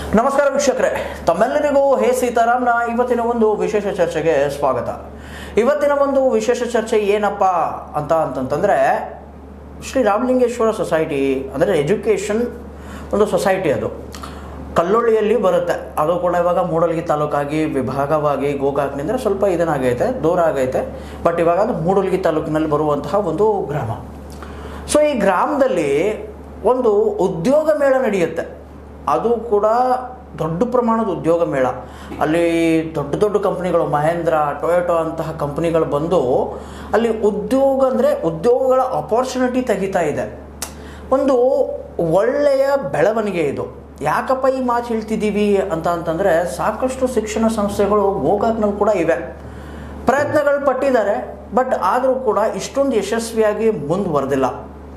ನಮಸ್ಕಾರ ವೀಕ್ಷಕರೇ, ತಮ್ಮೆಲ್ಲರಿಗೂ ಹೇ ಸೀತಾರಾಮ್ನ ಇವತ್ತಿನ ಒಂದು ವಿಶೇಷ ಚರ್ಚೆಗೆ ಸ್ವಾಗತ. ಇವತ್ತಿನ ಒಂದು ವಿಶೇಷ ಚರ್ಚೆ ಏನಪ್ಪ ಅಂತಂತಂದರೆ ಶ್ರೀ ರಾಮಲಿಂಗೇಶ್ವರ ಸೊಸೈಟಿ ಅಂದರೆ ಎಜುಕೇಷನ್ ಒಂದು ಸೊಸೈಟಿ. ಅದು ಕಲ್ಲೊಳ್ಳಿಯಲ್ಲಿ ಬರುತ್ತೆ. ಅದು ಕೂಡ ಇವಾಗ ಮೂಡಲಗಿ ತಾಲೂಕಾಗಿ ವಿಭಾಗವಾಗಿ ಗೋಕಾಕ್ನಿಂದ ಸ್ವಲ್ಪ ಇದನ್ನಾಗೈತೆ, ದೂರ ಆಗೈತೆ. ಬಟ್ ಇವಾಗ ಅದು ಮೂಡಲಗಿ ತಾಲೂಕಿನಲ್ಲಿ ಬರುವಂತಹ ಒಂದು ಗ್ರಾಮ. ಸೊ ಈ ಗ್ರಾಮದಲ್ಲಿ ಒಂದು ಉದ್ಯೋಗ ಮೇಳ ನಡೆಯುತ್ತೆ. ಅದು ಕೂಡ ದೊಡ್ಡ ಪ್ರಮಾಣದ ಉದ್ಯೋಗ ಮೇಳ. ಅಲ್ಲಿ ದೊಡ್ಡ ದೊಡ್ಡ ಕಂಪ್ನಿಗಳು, ಮಹೇಂದ್ರ, ಟೊಯೋಟೋ ಅಂತಹ ಕಂಪ್ನಿಗಳು ಬಂದು ಅಲ್ಲಿ ಉದ್ಯೋಗ ಅಂದರೆ ಉದ್ಯೋಗಗಳ ಆಪರ್ಚುನಿಟಿ ತೆಗಿತಾ ಇದೆ. ಒಂದು ಒಳ್ಳೆಯ ಬೆಳವಣಿಗೆ ಇದು. ಯಾಕಪ್ಪ ಈ ಮಾತು ಹೇಳ್ತಿದ್ದೀವಿ ಅಂತಂದರೆ ಸಾಕಷ್ಟು ಶಿಕ್ಷಣ ಸಂಸ್ಥೆಗಳು ಗೋಕಾಕ್ನಲ್ಲಿ ಕೂಡ ಇವೆ, ಪ್ರಯತ್ನಗಳು ಪಟ್ಟಿದ್ದಾರೆ. ಬಟ್ ಆದರೂ ಕೂಡ ಇಷ್ಟೊಂದು ಯಶಸ್ವಿಯಾಗಿ ಮುಂದುವರೆದಿಲ್ಲ.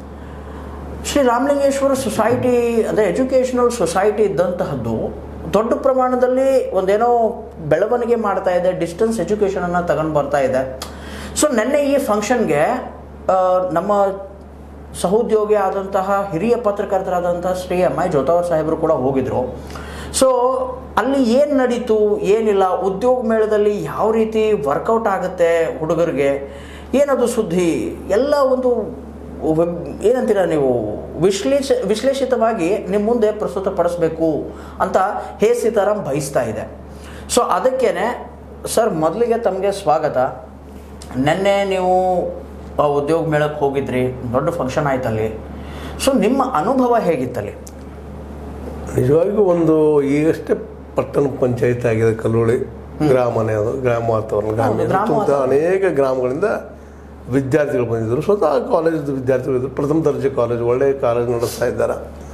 ಶ್ರೀ ರಾಮಲಿಂಗೇಶ್ವರ ಸೊಸೈಟಿ ಅಂದರೆ ಎಜುಕೇಷನಲ್ ಸೊಸೈಟಿ ಇದ್ದಂತಹದ್ದು ದೊಡ್ಡ ಪ್ರಮಾಣದಲ್ಲಿ ಒಂದೇನೋ ಬೆಳವಣಿಗೆ ಮಾಡ್ತಾ ಇದೆ, ಡಿಸ್ಟೆನ್ಸ್ ಎಜುಕೇಷನನ್ನು ತಗೊಂಡು ಬರ್ತಾ ಇದೆ. ಸೊ ನಿನ್ನೆ ಈ ಫಂಕ್ಷನ್ಗೆ ನಮ್ಮ ಸಹೋದ್ಯೋಗಿ ಆದಂತಹ ಹಿರಿಯ ಪತ್ರಕರ್ತರಾದಂತಹ ಶ್ರೀ ಎಂ.ಐ. ಜೋತಾವರ್ ಸಾಹೇಬರು ಕೂಡ ಹೋಗಿದ್ರು. ಸೊ ಅಲ್ಲಿ ಏನು ನಡೀತು, ಏನಿಲ್ಲ, ಉದ್ಯೋಗ ಮೇಳದಲ್ಲಿ ಯಾವ ರೀತಿ ವರ್ಕೌಟ್ ಆಗುತ್ತೆ ಹುಡುಗರಿಗೆ, ಏನದು ಸುದ್ದಿ ಎಲ್ಲ ಒಂದು ಏನಂತೀರ ನೀವು ವಿಶ್ಲೇಷಿತವಾಗಿ ನಿಮ್ಮ ಮುಂದೆ ಪ್ರಸ್ತುತಪಡಿಸಬೇಕು ಅಂತ ಹೇ ಸೀತಾರಾಮ್ ಬಯಸ್ತಾ ಇದೆ. ಸೊ ಅದಕ್ಕೇ ಸರ್, ಮೊದಲಿಗೆ ತಮಗೆ ಸ್ವಾಗತ. ನಿನ್ನೆ ನೀವು ಉದ್ಯೋಗ ಮೇಳಕ್ಕೆ ಹೋಗಿದ್ರಿ, ದೊಡ್ಡ ಫಂಕ್ಷನ್ ಆಯ್ತಲ್ಲಿ. ಸೊ ನಿಮ್ಮ ಅನುಭವ ಹೇಗಿತ್ತಲ್ಲಿ? ನಿಜವಾಗಿಯೂ ಒಂದು ಈಗಷ್ಟೇ ಪಟ್ಟಣ ಪಂಚಾಯತ್ ಆಗಿದೆ ಕಲ್ಲೋಳಿ ಗ್ರಾಮನೇ. ಅದು ಗ್ರಾಮ ವಾತಾವರಣ, ಅನೇಕ ಗ್ರಾಮಗಳಿಂದ ವಿದ್ಯಾರ್ಥಿಗಳು ಬಂದಿದ್ದರು. ಸ್ವತಃ ಕಾಲೇಜ್ ವಿದ್ಯಾರ್ಥಿಗಳು ಇದ್ದರು. ಪ್ರಥಮ ದರ್ಜೆ ಕಾಲೇಜ್, ಒಳ್ಳೆಯ ಕಾಲೇಜ್ ನಡೆಸ್ತಾ ಇದ್ದಾರೆ.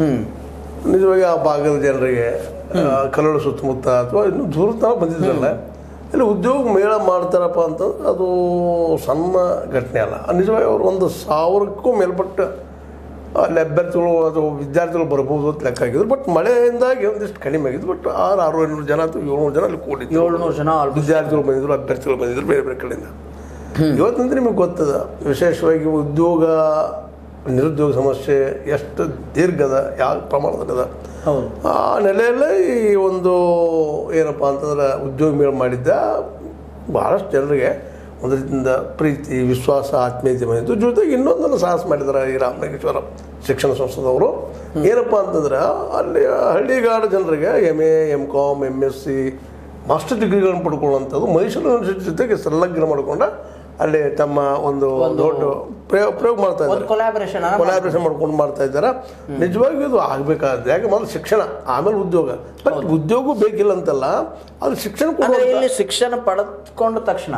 ನಿಜವಾಗಿ ಆ ಭಾಗದ ಜನರಿಗೆ ಕಲ್ಲೋಳಿ ಸುತ್ತಮುತ್ತ ಅಥವಾ ಇನ್ನೂ ದೂರ ತನಕ ಬಂದಿದ್ರಲ್ಲ, ಇಲ್ಲಿ ಉದ್ಯೋಗ ಮೇಳ ಮಾಡ್ತಾರಪ್ಪ ಅಂತಂದ್ರೆ ಅದು ಸಣ್ಣ ಘಟನೆ ಅಲ್ಲ. ನಿಜವಾಗಿ ಅವರು 1,000ಕ್ಕೂ ಮೇಲ್ಪಟ್ಟ ಅಲ್ಲಿ ಅಭ್ಯರ್ಥಿಗಳು ಅಥವಾ ವಿದ್ಯಾರ್ಥಿಗಳು ಬರ್ಬೋದು ಅಂತ ಲೆಕ್ಕ ಆಗಿದ್ರು. ಬಟ್ ಮಳೆಯಿಂದಾಗಿ ಒಂದಿಷ್ಟು ಕಡಿಮೆ ಆಗಿದ್ದು. ಬಟ್ 600-700 ಜನ ಅಥವಾ 700 ಜನ ಅಲ್ಲಿ ಕೂಡಿದ್ರು. 700 ಜನ ವಿದ್ಯಾರ್ಥಿಗಳು ಬಂದಿದ್ರು, ಅಭ್ಯರ್ಥಿಗಳು ಬಂದಿದ್ರು ಬೇರೆ ಬೇರೆ ಕಡೆಯಿಂದ. ಇವತ್ತಂದ್ರೆ ನಿಮಗೆ ಗೊತ್ತದ, ವಿಶೇಷವಾಗಿ ಉದ್ಯೋಗ ನಿರುದ್ಯೋಗ ಸಮಸ್ಯೆ ಎಷ್ಟು ದೀರ್ಘದ, ಯಾವ ಪ್ರಮಾಣದಲ್ಲದ. ಆ ನೆಲೆಯಲ್ಲೇ ಈ ಒಂದು ಏನಪ್ಪ ಅಂತಂದ್ರೆ ಉದ್ಯೋಗ ಮೇಳ ಮಾಡಿದ್ದ ಭಾಳಷ್ಟು ಜನರಿಗೆ ಒಂದು ರೀತಿಯಿಂದ ಪ್ರೀತಿ, ವಿಶ್ವಾಸ, ಆತ್ಮೀಯತೆ ಬಂದಿದ್ದು. ಜೊತೆಗೆ ಇನ್ನೊಂದನ್ನು ಸಾಹಸ ಮಾಡಿದ್ದಾರೆ ಈ ರಾಮಲಿಂಗೇಶ್ವರ ಶಿಕ್ಷಣ ಸಂಸ್ಥೆದವರು. ಏನಪ್ಪ ಅಂತಂದ್ರೆ ಅಲ್ಲಿ ಹಳ್ಳಿಗಾಡು ಜನರಿಗೆ MA, M.Com, MSc ಮಾಸ್ಟರ್ ಡಿಗ್ರಿಗಳನ್ನು ಪಡ್ಕೊಳ್ಳುವಂಥದ್ದು ಮೈಸೂರು ಯೂನಿವರ್ಸಿಟಿ ಜೊತೆಗೆ ಸಂಲಗ್ನ ಮಾಡಿಕೊಂಡು ಅಲ್ಲಿ ತಮ್ಮ ಒಂದು ದೊಡ್ಡ ಪ್ರಯೋಗ ಮಾಡ್ತಾ ಇದ್ದಾರೆ, ಕೊಲಾಬ್ರೇಷನ್ ಮಾಡ್ಕೊಂಡು ಮಾಡ್ತಾ ಇದ್ದಾರೆ. ನಿಜವಾಗಿಯೂ ಇದು ಆಗಬೇಕಾದ್ರೆ ಯಾಕೆ ಮೊದಲು ಶಿಕ್ಷಣ, ಆಮೇಲೆ ಉದ್ಯೋಗ. ಬಟ್ ಉದ್ಯೋಗ ಬೇಕಿಲ್ಲ ಅಂತಲ್ಲ, ಅದು ಶಿಕ್ಷಣ ಇಲ್ಲಿ ಶಿಕ್ಷಣ ಪಡೆದುಕೊಂಡ ತಕ್ಷಣ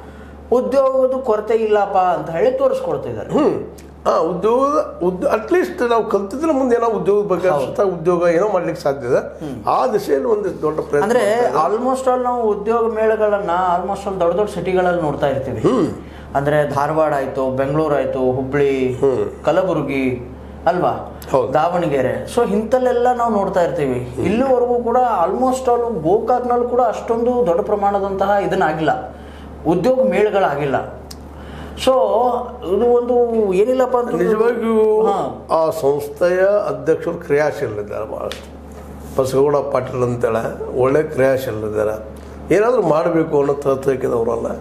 ಉದ್ಯೋಗದ ಕೊರತೆ ಇಲ್ಲಪ್ಪ ಅಂತ ಹೇಳಿ ತೋರಿಸ್ಕೊಡ್ತಿದ್ದಾರೆ. ಅಟ್ಲೀಸ್ಟ್ ನಾವು ಕಲ್ತಿದ್ರೆ ಮುಂದೆ ಏನೋ ಉದ್ಯೋಗದ ಬಗ್ಗೆ ಉದ್ಯೋಗ ಏನೋ ಮಾಡ್ಲಿಕ್ಕೆ ಸಾಧ್ಯ ಇದೆ. ಆ ದಿಶೆಯಲ್ಲಿ ಒಂದು ದೊಡ್ಡ ಪ್ರಯತ್ನ. ಅಂದ್ರೆ ಆಲ್ಮೋಸ್ಟ್ ಆಲ್ ನಾವು ಉದ್ಯೋಗ ಮೇಳಗಳನ್ನ ಆಲ್ಮೋಸ್ಟ್ ಆಲ್ ದೊಡ್ಡ ದೊಡ್ಡ ಸಿಟಿಗಳಲ್ಲಿ ನೋಡ್ತಾ ಇರ್ತೀವಿ. ಅಂದ್ರೆ ಧಾರವಾಡ ಆಯ್ತು, ಬೆಂಗಳೂರು ಆಯ್ತು, ಹುಬ್ಳಿ, ಕಲಬುರಗಿ ಅಲ್ವಾ, ದಾವಣಗೆರೆ. ಸೊ ಇಂಥಲ್ಲೆಲ್ಲ ನಾವು ನೋಡ್ತಾ ಇರ್ತೀವಿ. ಇಲ್ಲಿವರೆಗೂ ಕೂಡ ಆಲ್ಮೋಸ್ಟ್ ಆಲ್ ಗೋಕಾಕ್ನಲ್ಲಿ ಕೂಡ ಅಷ್ಟೊಂದು ದೊಡ್ಡ ಪ್ರಮಾಣದಂತಹ ಇದನ್ನಾಗಿಲ್ಲ, ಉದ್ಯೋಗ ಮೇಳಗಳಾಗಿಲ್ಲ. ಸೊ ಇದು ಒಂದು ಏನಿಲ್ಲಪ್ಪ ಅಂತ ನಿಜವಾಗಿಯೂ ಆ ಸಂಸ್ಥೆಯ ಅಧ್ಯಕ್ಷರು ಕ್ರಿಯಾಶೀಲರಿದ್ದಾರೆ. ಭಾಳಷ್ಟು ಬಸಗೌಡ ಪಾಟೀಲ್ ಅಂತೇಳಿ ಒಳ್ಳೆ ಕ್ರಿಯಾಶೀಲರಿದ್ದಾರೆ. ಏನಾದರೂ ಮಾಡಬೇಕು ಅನ್ನೋ ತಹತಕಿದವರಲ್ಲ.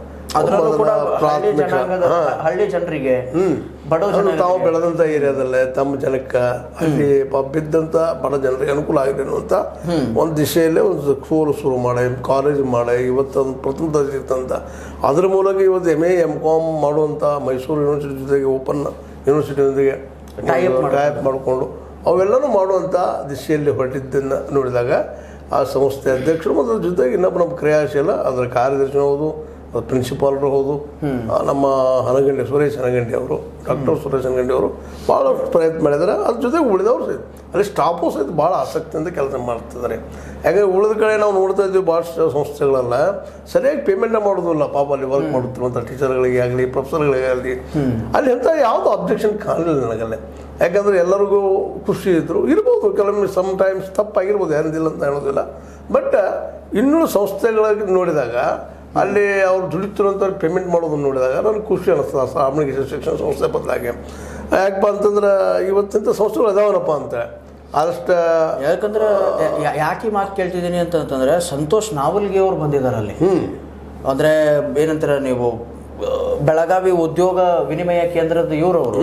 ಹಳ್ಳಿ ಜನರಿಗೆ, ತಾವು ಬೆಳೆದಂಥ ಏರಿಯಾದಲ್ಲೇ ತಮ್ಮ ಜನಕ್ಕೆ ಅಲ್ಲಿ ಬಿದ್ದಂಥ ಬಡ ಜನರಿಗೆ ಅನುಕೂಲ ಆಗಿದೆ ಅನ್ನುವಂಥ ಒಂದು ದಿಶೆಯಲ್ಲೇ ಒಂದು ಸ್ಕೂಲ್ ಶುರು ಮಾಡಿ, ಕಾಲೇಜ್ ಮಾಡಿ, ಇವತ್ತು ಒಂದು ಪ್ರಥಮ ದರ್ಜೆ ಇರ್ತಂತ ಅದ್ರ ಮೂಲಕ ಇವತ್ತು MA, M.Com ಮಾಡುವಂಥ ಮೈಸೂರು ಯೂನಿವರ್ಸಿಟಿ ಜೊತೆಗೆ ಓಪನ್ ಯೂನಿವರ್ಸಿಟಿಯೊಂದಿಗೆ ಟೈಪ್ ಮಾಡಿಕೊಂಡು ಅವೆಲ್ಲನೂ ಮಾಡುವಂಥ ದಿಶೆಯಲ್ಲಿ ಹೊರಟಿದ್ದನ್ನು ನೋಡಿದಾಗ ಆ ಸಂಸ್ಥೆ ಅಧ್ಯಕ್ಷರು ಮತ್ತು ಅದ್ರ ಜೊತೆಗೆ ಇನ್ನೊಬ್ಬ ನಮ್ಮ ಕ್ರಿಯಾಶೀಲ ಅದರ ಕಾರ್ಯದರ್ಶಿ ಹೌದು, ಪ್ರಿನ್ಸಿಪಾಲ್ರು ಹೌದು, ನಮ್ಮ ಹನಗಂಡಿ ಸುರೇಶ್ ಹನಗಂಡಿ ಅವರು, ಡಾಕ್ಟರ್ ಸುರೇಶ್ ಹನಗಂಡಿ ಅವರು ಭಾಳಷ್ಟು ಪ್ರಯತ್ನ ಮಾಡಿದ್ದಾರೆ. ಅದ್ರ ಜೊತೆಗೆ ಉಳಿದವರು ಸಹಿತ ಅಲ್ಲಿ ಸ್ಟಾಫು ಸಹಿತ ಭಾಳ ಆಸಕ್ತಿಯಿಂದ ಕೆಲಸ ಮಾಡ್ತಿದ್ದಾರೆ. ಯಾಕಂದರೆ ಉಳಿದ ಕಡೆ ನಾವು ನೋಡ್ತಾ ಇದ್ದೀವಿ ಭಾಳಷ್ಟು ಸಂಸ್ಥೆಗಳೆಲ್ಲ ಸರಿಯಾಗಿ ಪೇಮೆಂಟ್ ಮಾಡೋದಿಲ್ಲ. ಪಾಪ ಅಲ್ಲಿ ವರ್ಕ್ ಮಾಡುತ್ತಿರುವಂಥ ಟೀಚರ್ಗಳಿಗೆ ಆಗಲಿ, ಪ್ರೊಫೆಸರ್ಗಳಿಗೆ ಆಗಲಿ, ಅಲ್ಲಿ ಅಂತ ಯಾವುದೋ ಅಬ್ಜೆಕ್ಷನ್ ಕಾಣಲಿಲ್ಲ ನನಗಲ್ಲೇ. ಯಾಕಂದರೆ ಎಲ್ಲರಿಗೂ ಖುಷಿ ಇರ್ಬೋದು, ಕೆಲವೊಮ್ಮೆ ಸಮ್ಟೈಮ್ಸ್ ತಪ್ಪಾಗಿರ್ಬೋದು, ಯಾರಿಲ್ಲ ಅಂತ ಹೇಳೋದಿಲ್ಲ. ಬಟ್ ಇನ್ನೂ ಸಂಸ್ಥೆಗಳಿಗೆ ನೋಡಿದಾಗ ಅಲ್ಲಿ ಅವ್ರು ದುಡಿತಿರೋಂಥವ್ರು ಪೇಮೆಂಟ್ ಮಾಡೋದನ್ನು ನೋಡಿದಾಗ ನನಗೆ ಖುಷಿ ಅನ್ನಿಸ್ತದೆ. ರಾಮಲಿಂಗೇಶ್ವರ ಶಿಕ್ಷಣ ಸಂಸ್ಥೆ ಬದಲಾಗಿ ಯಾಕಪ್ಪ ಅಂತಂದ್ರೆ ಇವತ್ತಿಂಥ ಸಂಸ್ಥೆಗಳು ಅದಾವನಪ್ಪ ಅಂತ ಆದಷ್ಟು ಯಾಕಂದ್ರೆ ಯಾಕೆ ಮಾತು ಕೇಳ್ತಿದ್ದೀನಿ ಅಂತಂತಂದ್ರೆ ಸಂತೋಷ್ ನಾವಲ್ಗಿ ಅವ್ರು ಬಂದಿದ್ದಾರೆ ಅಲ್ಲಿ. ಅಂದ್ರೆ ಏನಂತಾರೆ ನೀವು ಬೆಳಗಾವಿ ಉದ್ಯೋಗ ವಿನಿಮಯ ಕೇಂದ್ರದ ಇವರವರು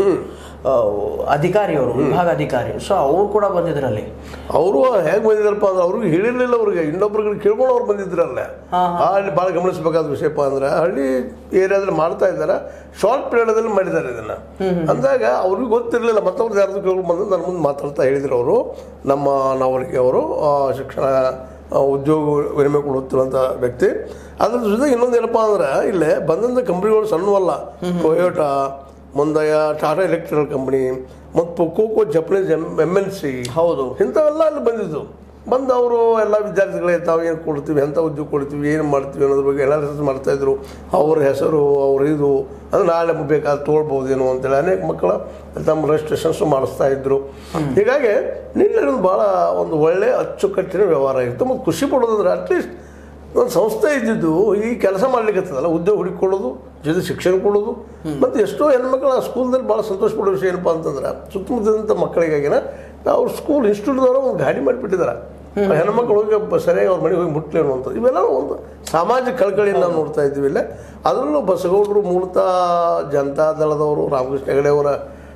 ಅಧಿಕಾರಿಯವರು, ವಿಭಾಗ ಅಧಿಕಾರಿ. ಸೊ ಅವ್ರು ಕೂಡ ಬಂದಿದ್ರಲ್ಲಿ. ಅವರು ಹೇಗೆ ಬಂದಿದ್ದಾರಪ್ಪ ಅಂದ್ರೆ ಅವ್ರಿಗೆ ಹೇಳಿರ್ಲಿಲ್ಲ, ಅವ್ರಿಗೆ ಇನ್ನೊಬ್ರಿಗೆ ಕೇಳ್ಕೊಂಡು ಅವ್ರು ಬಂದಿದ್ರಲ್ಲ. ಅಲ್ಲಿ ಭಾಳ ಗಮನಿಸಬೇಕಾದ ವಿಷಯಪ್ಪ ಅಂದ್ರೆ ಹಳ್ಳಿ ಏರಿಯಾದಲ್ಲಿ ಮಾಡ್ತಾ ಇದ್ದಾರೆ, ಶಾರ್ಟ್ ಪೀರಿಯಡ್ದಲ್ಲಿ ಮಾಡಿದ್ದಾರೆ ಇದನ್ನ. ಅಂದಾಗ ಅವ್ರಿಗೆ ಗೊತ್ತಿರಲಿಲ್ಲ, ಮತ್ತೊಬ್ರು ಯಾರ್ದು ಕೇಳ್ಕೊಂಡು ಬಂದು ನನ್ನ ಮುಂದೆ ಮಾತಾಡ್ತಾ ಹೇಳಿದ್ರು ಅವರು, ನಮ್ಮ ನಾವಲ್ಗಿ ಅವರು ಶಿಕ್ಷಣ ಉದ್ಯೋಗ ವಿನಿಮಯ ಕೊಡುತ್ತಿರುವಂಥ ವ್ಯಕ್ತಿ. ಅದ್ರ ಜೊತೆಗೆ ಇನ್ನೊಂದು ಏನಪ್ಪ ಅಂದ್ರೆ ಇಲ್ಲೇ ಬಂದಂಥ ಕಂಪ್ನಿಗಳು ಸಣ್ಣವಲ್ಲ. ಟೊಯೋಟಾ, ಮುಂದೆ ಟಾಟಾ ಎಲೆಕ್ಟ್ರಿಕಲ್ ಕಂಪ್ನಿ ಮತ್ತು ಕೋಕೋ ಜಪನೀಸ್ MNC, ಹೌದು, ಇಂಥವೆಲ್ಲ ಅಲ್ಲಿ ಬಂದಿದ್ದು. ಬಂದು ಅವರು ಎಲ್ಲ ವಿದ್ಯಾರ್ಥಿಗಳೇ ತಾವು ಏನು ಕೊಡ್ತೀವಿ, ಎಂಥ ಉದ್ಯೋಗ ಕೊಡ್ತೀವಿ, ಏನು ಮಾಡ್ತೀವಿ ಅನ್ನೋದ್ರ ಬಗ್ಗೆ ಅನಾಲಿಸಿಸ್ ಮಾಡ್ತಾಯಿದ್ರು. ಅವ್ರ ಹೆಸರು, ಅವ್ರ ಇದು ಅದು ನಾಳೆ ಬೇಕಾದ್ರೆ ತೊಗೊಳ್ಬೋದೇನೋ ಅಂತೇಳಿ ಅನೇಕ ಮಕ್ಕಳ ತಮ್ಮ ರಿಜಿಸ್ಟ್ರೇಷನ್ಸು ಮಾಡಿಸ್ತಾ ಇದ್ರು. ಹೀಗಾಗಿ ನಿನ್ನೆ ಭಾಳ ಒಂದು ಒಳ್ಳೆಯ ಅಚ್ಚುಕಟ್ಟಿನ ವ್ಯವಹಾರ ಆಗಿತ್ತು. ಮತ್ತು ಖುಷಿ ಪಡೋದಂದ್ರೆ ಅಟ್ಲೀಸ್ಟ್ ಒಂದು ಸಂಸ್ಥೆ ಇದ್ದಿದ್ದು ಈ ಕೆಲಸ ಮಾಡ್ಲಿಕ್ಕತ್ತದಲ್ಲ, ಉದ್ಯೋಗ ಹುಡುಕೊಡೋದು, ಜೊತೆ ಶಿಕ್ಷಣ ಕೊಡೋದು. ಮತ್ತು ಎಷ್ಟೋ ಹೆಣ್ಮಕ್ಳು ಆ ಸ್ಕೂಲ್ದಲ್ಲಿ ಭಾಳ ಸಂತೋಷ ಪಡೋ ವಿಷಯ ಏನಪ್ಪ ಅಂತಂದ್ರೆ ಸುತ್ತಮುತ್ತಲಿಂದ ಮಕ್ಕಳಿಗಾಗಿನ ಅವ್ರ ಸ್ಕೂಲ್ ಇನ್ಸ್ಟಿಟ್ಯೂಟ್ದವರು ಒಂದು ಗಾಡಿ ಮಾಡಿಬಿಟ್ಟಿದ್ದಾರೆ. ಹೆಣ್ಮಕ್ಳು ಹೋಗಿ ಸರಿಯಾಗಿ ಅವ್ರ ಮನೆಗೆ ಹೋಗಿ ಮುಟ್ಲಿ ಅನ್ನುವಂಥದ್ದು ಇವೆಲ್ಲ ಒಂದು ಸಾಮಾಜಿಕ ಕಳಕಳಿಯನ್ನು ನಾವು ನೋಡ್ತಾ ಇದ್ದೀವಿ ಇಲ್ಲೇ. ಅದರಲ್ಲೂ ಬಸಗೌಡರು ಮೂಲತಃ ಜನತಾ ದಳದವರು, ರಾಮಕೃಷ್ಣ ಹೆಗಡೆ ಅವರ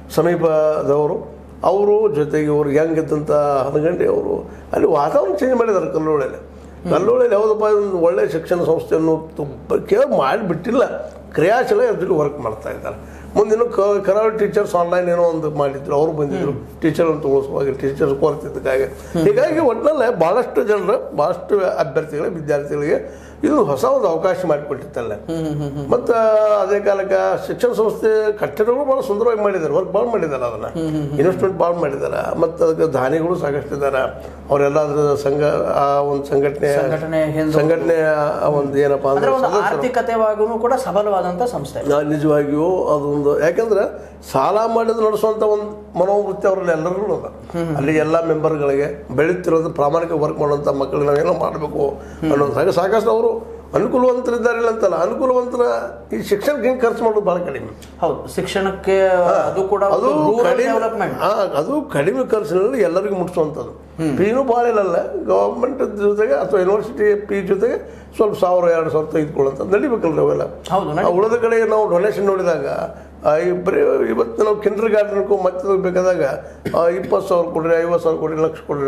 ಸಮೀಪದವರು, ಅವರು ಜೊತೆಗೆ ಅವ್ರು ಹೆಂಗಿದ್ದಂಥ ಹನಗಂಡಿ ಅವರು ಅಲ್ಲಿ ವಾತಾವರಣ ಚೇಂಜ್ ಮಾಡಿದ್ದಾರೆ. ಕಲ್ಲೋಳಲ್ಲಿ ಯಾವುದಪ್ಪ ಒಂದು ಒಳ್ಳೆಯ ಶಿಕ್ಷಣ ಸಂಸ್ಥೆಯನ್ನು ಕೇಳಿ ಮಾಡಿಬಿಟ್ಟಿಲ್ಲ, ಕ್ರಿಯಾಶೀಲ ಅದ್ರ ವರ್ಕ್ ಮಾಡ್ತಾ ಇದ್ದಾರೆ. ಮುಂದಿನ ಕರಾವಳಿ ಟೀಚರ್ಸ್ ಆನ್ಲೈನ್ ಏನೋ ಒಂದು ಮಾಡಿದ್ರು, ಅವರು ಬಂದಿದ್ರು ಟೀಚರ್ಗಳನ್ನು ತೋರಿಸುವಾಗ, ಟೀಚರ್ಸ್ ಕೊರತಿದ್ದಕ್ಕಾಗಿ. ಹೀಗಾಗಿ ಒಟ್ಟಿನಲ್ಲೇ ಭಾಳಷ್ಟು ಜನರು, ಭಾಳಷ್ಟು ಅಭ್ಯರ್ಥಿಗಳಿಗೆ, ವಿದ್ಯಾರ್ಥಿಗಳಿಗೆ ಇದು ಹೊಸ ಒಂದು ಅವಕಾಶ ಮಾಡಿಕೊಟ್ಟಿತ್ತಲ್ಲ. ಮತ್ತು ಅದೇ ಕಾಲಕ್ಕೆ ಶಿಕ್ಷಣ ಸಂಸ್ಥೆ ಕಟ್ಟಡಗಳು ಭಾಳ ಸುಂದರವಾಗಿ ಮಾಡಿದ್ದಾರೆ, ವರ್ಕ್ ಭಾಳ ಮಾಡಿದ್ದಾರೆ, ಅದನ್ನು ಇನ್ವೆಸ್ಟ್ಮೆಂಟ್ ಭಾಳ ಮಾಡಿದ್ದಾರೆ. ಮತ್ತು ಅದಕ್ಕೆ ದಾನಿಗಳು ಸಾಕಷ್ಟು ಇದ್ದಾರೆ. ಅವರೆಲ್ಲ ಅದ್ರ ಸಂಘ ಆ ಒಂದು ಸಂಘಟನೆ ಒಂದು ಏನಪ್ಪ ಅಂದ್ರೆ ಆರ್ಥಿಕತೆಯಾಗೂ ಕೂಡ ಸಬಲವಾದಂಥ ಸಂಸ್ಥೆ. ನಿಜವಾಗಿಯೂ ಅದೊಂದು, ಯಾಕೆಂದ್ರೆ ಸಾಲ ಮಾಡಿದ್ರೆ ನಡೆಸುವಂಥ ಒಂದು ಮನೋವೃತ್ತಿ ಅವರಲ್ಲಿ ಎಲ್ಲರೂ ಅದ. ಅಲ್ಲಿ ಎಲ್ಲ ಮೆಂಬರ್ಗಳಿಗೆ ಬೆಳೀತಿರೋದು ಪ್ರಾಮಾಣಿಕ ವರ್ಕ್ ಮಾಡುವಂಥ ಮಕ್ಕಳಿಗೆ ನಾವೇನೋ ಮಾಡಬೇಕು ಅನ್ನೋದು. ಸಾಕಷ್ಟು ಅವರು ಅನುಕೂಲವಂತರಿದ್ದಾರೆ ಅಂತಲ್ಲ, ಅನುಕೂಲವಂತರ ಈ ಶಿಕ್ಷಣಕ್ಕೆ ಹಿಂಗೆ ಖರ್ಚು ಮಾಡೋದು ಭಾಳ ಕಡಿಮೆ. ಹೌದು, ಶಿಕ್ಷಣಕ್ಕೆ ಅದು ಕೂಡ ಅದು ಕಡಿಮೆ ಖರ್ಚಿನಲ್ಲಿ ಎಲ್ಲರಿಗೂ ಮುಟ್ಟಿಸುವಂಥದ್ದು. ಫೀನೂ ಭಾಳ ಇಲ್ಲಲ್ಲ, ಗೌರ್ಮೆಂಟ್ ಜೊತೆಗೆ ಅಥವಾ ಯೂನಿವರ್ಸಿಟಿ ಫೀ ಜೊತೆಗೆ ಸ್ವಲ್ಪ 1000-2000 ತೆಗೆದುಕೊಳ್ಳುವಂಥದ್ದು ನಡಿಬೇಕಲ್ರಿ ಅವೆಲ್ಲ. ಉಳಿದ ಕಡೆ ನಾವು ಡೊನೇಷನ್ ನೋಡಿದಾಗ ಬರೀ ಇವತ್ತು ನಾವು ಕಿಂಡರ್ ಗಾರ್ಡನ್ಗೂ ಮತ್ತೆ ಬೇಕಾದಾಗ 20,000 ಕೊಡ್ರಿ, 50,000 ಕೊಡ್ರಿ, ಲಕ್ಷ ಕೊಡ್ರಿ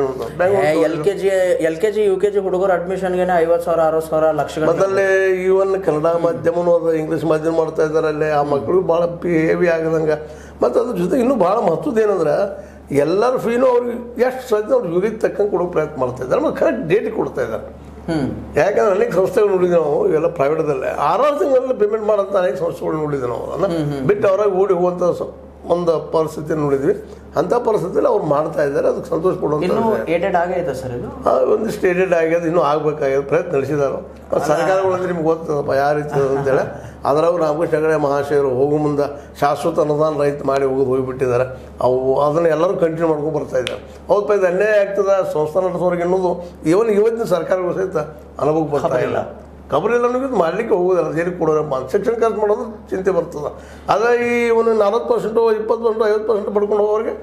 LKG UKG ಹುಡುಗರು ಅಡ್ಮಿಷನ್ಗೆ 50,000, 60,000, ಲಕ್ಷ. ಮೊದಲೇ ಈವನ್ ಕನ್ನಡ ಮಾಧ್ಯಮನೂ ಅದು ಇಂಗ್ಲೀಷ್ ಮಾಧ್ಯಮ ಮಾಡ್ತಾ ಇದ್ದಾರೆ ಅಲ್ಲೇ. ಆ ಮಕ್ಕಳು ಭಾಳ ಹೆವಿ ಆಗದಂಗೆ. ಮತ್ತು ಅದ್ರ ಜೊತೆ ಇನ್ನೂ ಭಾಳ ಮಹತ್ವದ ಏನಂದ್ರೆ ಎಲ್ಲರ ಫೀನು ಅವ್ರಿಗೆ ಎಷ್ಟು ಸಾಧ್ಯ ಅವ್ರಿಗೆ ಯುಗಕ್ಕೆ ತಕ್ಕಂಗೆ ಕೊಡೋ ಪ್ರಯತ್ನ ಮಾಡ್ತಾ ಇದ್ದಾರೆ. ಮತ್ತು ಕರೆಕ್ಟ್ ಡೇಟಿಗೆ ಕೊಡ್ತಾ ಇದ್ದಾರೆ. ಯಾಕಂದ್ರೆ ಅನೇಕ ಸಂಸ್ಥೆಗಳು ನೋಡಿದ್ವಿ ನಾವು, ಇವೆಲ್ಲ ಪ್ರೈವೇಟದಲ್ಲೇ 6 ತಿಂಗಳಲ್ಲಿ ಪೇಮೆಂಟ್ ಮಾಡೋಂಥ ಅನೇಕ ಸಂಸ್ಥೆಗಳು ನೋಡಿದ್ವಿ ನಾವು. ಅದನ್ನು ಬಿಟ್ಟು ಅವ್ರಾಗ ಓಡಿ ಹೋಗುವಂಥ ಒಂದು ಪರಿಸ್ಥಿತಿ ನೋಡಿದ್ವಿ. ಅಂಥ ಪರಿಸ್ಥಿತಿಯಲ್ಲಿ ಅವ್ರು ಮಾಡ್ತಾ ಇದ್ದಾರೆ, ಅದಕ್ಕೆ ಸಂತೋಷ ಪಡುವಂಥ. ಏಡೆಡ್ ಆಗೈತೆ ಸರ್ ಇದು? ಒಂದಿಷ್ಟು ಏಡೆಡ್ ಆಗ್ಯದ, ಇನ್ನೂ ಆಗ್ಬೇಕಾಗ್ಯದ, ಪ್ರಯತ್ನ ನಡೆಸಿದಾರೆ. ಸರ್ಕಾರಗಳು ಅಂದ್ರೆ ನಿಮ್ಗೆ ಗೊತ್ತದಪ್ಪ ಯಾವ ರೀತಿ ಅಂತೇಳಿ. ಅದರಾಗ ರಾಮಕೃಷ್ಣ ಹೆಗಡೆ ಮಹಾಶಯರು ಹೋಗೋ ಮುಂದೆ ಶಾಶ್ವತ ಅನುದಾನ ರೈತ ಮಾಡಿ ಹೋಗಿಬಿಟ್ಟಿದ್ದಾರೆ. ಅವು ಅದನ್ನು ಎಲ್ಲರೂ ಕಂಟಿನ್ಯೂ ಮಾಡ್ಕೊಂಡು ಬರ್ತಾ ಇದ್ದಾರೆ. ಹೌದಪ್ಪ, ಇದು ಅನ್ಯಾಯ ಆಗ್ತದೆ ಸಂಸ್ಥಾನ ನಡೆಸೋರಿಗೆ ಅನ್ನೋದು ಇವತ್ತಿನ ಸರ್ಕಾರಗಳು ಸಹಿತ ಅನುಭವಕ್ಕೆ ಬರ್ತಾ ಇಲ್ಲ. ಖಬರಿಲ್ಲ ಅನ್ನೋದು ಮಾಡಲಿಕ್ಕೆ ಹೋಗೋದಿಲ್ಲ, ಜೈಲಿಗೆ ಕೊಡೋರಪ್ಪ ಅಂತ ಶಿಕ್ಷಣ ಖರ್ಚು ಮಾಡೋದು ಚಿಂತೆ ಬರ್ತದೆ. ಆದರೆ ಈ ಒಂದು 40%, 20%, 50% ಪಡ್ಕೊಂಡು ಹೋಗೋರಿಗೆ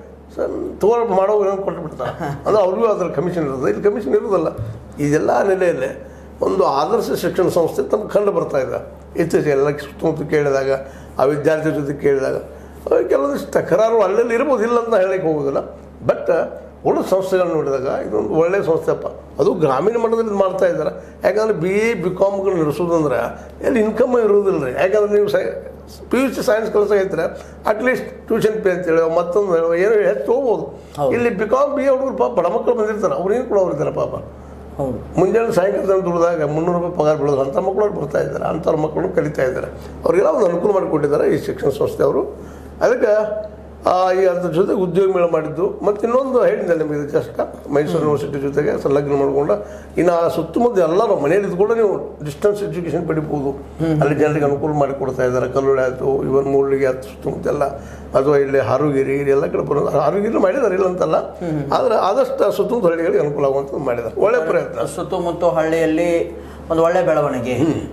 ಮಾಡೋ ಕೊಟ್ಟು ಬಿಡ್ತಾರೆ. ಅಂದರೆ ಅವ್ರಿಗೂ ಅದ್ರ ಕಮಿಷನ್ ಇರ್ತದೆ, ಇಲ್ಲಿ ಕಮಿಷನ್ ಇರೋದಲ್ಲ. ಇದೆಲ್ಲ ನೆಲೆಯಲ್ಲೇ ಒಂದು ಆದರ್ಶ ಶಿಕ್ಷಣ ಸಂಸ್ಥೆ ತಮ್ಗೆ ಕಂಡು ಬರ್ತಾ ಇದೆ. ಇತ್ತೀಚೆಗೆ ಎಲ್ಲ ಸುತ್ತಮುತ್ತ ಕೇಳಿದಾಗ, ಆ ವಿದ್ಯಾರ್ಥಿ ಜೊತೆ ಕೇಳಿದಾಗ ಕೆಲವೊಂದಿಷ್ಟು ತಕರಾರು ಅಲ್ಲೆಲ್ಲಿ ಇರ್ಬೋದು, ಇಲ್ಲ ಅಂತ ಹೇಳಕ್ಕೆ ಹೋಗೋದಿಲ್ಲ. ಬಟ್ ಒಳ್ಳೆ ಸಂಸ್ಥೆಗಳನ್ನ ನೋಡಿದಾಗ ಇದೊಂದು ಒಳ್ಳೆಯ ಸಂಸ್ಥೆಪ್ಪ. ಅದು ಗ್ರಾಮೀಣ ಮಟ್ಟದಲ್ಲಿ ಮಾಡ್ತಾ ಇದ್ದಾರೆ. ಯಾಕಂದರೆ BA BComಗಳು ನಡೆಸೋದಂದ್ರೆ ಎಲ್ಲಿ ಇನ್ಕಮ್ ಇರೋದಿಲ್ಲ ರೀ. ಯಾಕಂದ್ರೆ ನೀವು PUC ಸೈನ್ಸ್ ಕಲಿಸಾಗೈತಾರೆ, ಅಟ್ಲೀಸ್ಟ್ ಟ್ಯೂಷನ್ ಪೇ ಅಂತೇಳಿ ಮತ್ತೊಂದು ಏನೋ ಹೆಚ್ಚು ಹೋಗ್ಬೋದು. ಇಲ್ಲಿ BCom BA ಹುಡುಗರು ಪಾಪ ಬಡ ಮಕ್ಕಳು ಬಂದಿರ್ತಾರೆ, ಅವ್ರೇನು ಕೂಡ ಅವ್ರಿದ್ದಾರೆ ಪಾಪ. ಮುಂಜಾನೆ ಸಾಯಂಕಾಲ ದುಡಿದಾಗ 300 ರೂಪಾಯಿ ಪಗಾರ ಬೀಳೋದು ಅಂಥ ಮಕ್ಕಳು ಬರ್ತಾ ಇದ್ದಾರೆ. ಅಂಥವ್ರ ಮಕ್ಕಳು ಕಲಿತಾ ಇದ್ದಾರೆ. ಅವ್ರಿಗೆಲ್ಲ ಒಂದು ಅನುಕೂಲ ಮಾಡಿಕೊಟ್ಟಿದ್ದಾರೆ ಈ ಶಿಕ್ಷಣ ಸಂಸ್ಥೆ ಅವರು. ಅದಕ್ಕೆ ಈ ಅದ್ರ ಜೊತೆಗೆ ಉದ್ಯೋಗ ಮೇಳ ಮಾಡಿದ್ದು. ಮತ್ತು ಇನ್ನೊಂದು ಹೇಳಿದೆ ನಿಮಗೆ ಜಸ್ಟ್, ಮೈಸೂರು ಯೂನಿವರ್ಸಿಟಿ ಜೊತೆಗೆ ಸಂಲಗ್ನ ಮಾಡಿಕೊಂಡು ಇನ್ನು ಆ ಸುತ್ತಮುತ್ತ ಎಲ್ಲರೂ ಮನೆಯಲ್ಲಿ ಇದ್ಕೊಂಡು ನೀವು ಡಿಸ್ಟೆನ್ಸ್ ಎಜುಕೇಷನ್ ಪಡಿಬೋದು. ಅಲ್ಲಿ ಜನರಿಗೆ ಅನುಕೂಲ ಮಾಡಿಕೊಡ್ತಾ ಇದ್ದಾರೆ. ಕಲ್ಲೋಳಿ ಆಯಿತು, ಇವನ್ ಮೂಡ್ಲಿಗೆ ಆಯ್ತು, ಸುತ್ತಮುತ್ತ ಎಲ್ಲ, ಅಥವಾ ಇಲ್ಲಿ ಹಾರುಗಿರಿ ಎಲ್ಲ ಕಡೆ ಬರೋದು. ಹಾರುಗಿರಿ ಮಾಡಿದ್ದಾರೆ, ಇಲ್ಲ ಅಂತಲ್ಲ, ಆದರೆ ಆದಷ್ಟು ಸುತ್ತಮುತ್ತ ಹಳ್ಳಿಗಳಿಗೆ ಅನುಕೂಲ ಆಗುವಂಥದ್ದು ಮಾಡಿದ್ದಾರೆ. ಒಳ್ಳೆ ಪ್ರಯತ್ನ. ಸುತ್ತಮುತ್ತ ಹಳ್ಳಿಯಲ್ಲಿ ಒಂದು ಒಳ್ಳೆ ಬೆಳವಣಿಗೆ.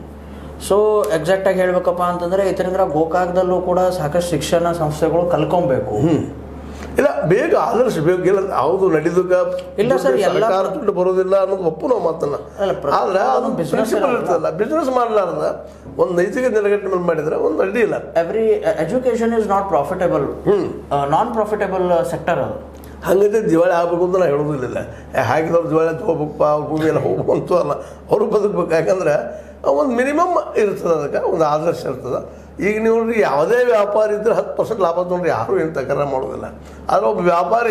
ಸೊ ಎಕ್ಸಾಕ್ಟಾಗಿ ಹೇಳ್ಬೇಕಪ್ಪ ಅಂತಂದರೆ ಇದರಿಂದ ಗೋಕಾಕದಲ್ಲೂ ಕೂಡ ಸಾಕಷ್ಟು ಶಿಕ್ಷಣ ಸಂಸ್ಥೆಗಳು ಕಲ್ಕೊಬೇಕು. ಇಲ್ಲ ಬೇಗ ಆದರ್ಶ ಬೇಕು ಇಲ್ಲ ಹೌದು ನಡೀದಕ್ಕೆ ಇಲ್ಲ ಸರ್, ಸರ್ಕಾರ ದುಡ್ಡು ಬರೋದಿಲ್ಲ ಅನ್ನೋದು ಒಪ್ಪು ನಾವು ಮಾತನ್ನ. ಆದ್ರೆ ಅದು ಪ್ರಿನ್ಸಿಪಲ್ ಇರ್ತದಲ್ಲ, ಬಿಸ್ನೆಸ್ ಮಾಡಲಾರ್ದ ಒಂದು ನೈತಿಕ ನೆಲೆಗಟ್ಟಿನ ಮೇಲೆ ಮಾಡಿದ್ರೆ ಒಂದು ಅಡ್ಡಿ ಇಲ್ಲ. Every education is not profitable, non profitable sector ಅದು. ಹಂಗಂತೆ ದಿವಾಳಿ ಆಗ್ಬೇಕು ಅಂತ ನಾನು ಹೇಳೋದಿಲ್ಲ. ಹಾಕಿದವ್ರು ದಿವಾಳಿ ಹೋಗ್ಬೇಕಪ್ಪ, ಅವ್ರ ಭೂಮಿ ಎಲ್ಲ ಹೋಗ್ಬೇಕು ಅಂತೂ ಅಲ್ಲ, ಅವರು ಬದುಕಬೇಕು. ಯಾಕಂದ್ರೆ ಒಂದು ಮಿನಿಮಮ್ ಇರ್ತದೆ, ಅದಕ್ಕೆ ಒಂದು ಆದರ್ಶ ಇರ್ತದೆ. ಈಗ ನೀವು ನೋಡ್ರಿ, ಯಾವುದೇ ವ್ಯಾಪಾರ ಇದ್ರೆ 10% ಲಾಭ ತೊಗೊಂಡ್ರೆ ಯಾರು ಏನು ತಕರಾರು ಮಾಡೋದಿಲ್ಲ. ಆದ್ರೆ ಒಬ್ಬ ವ್ಯಾಪಾರಿ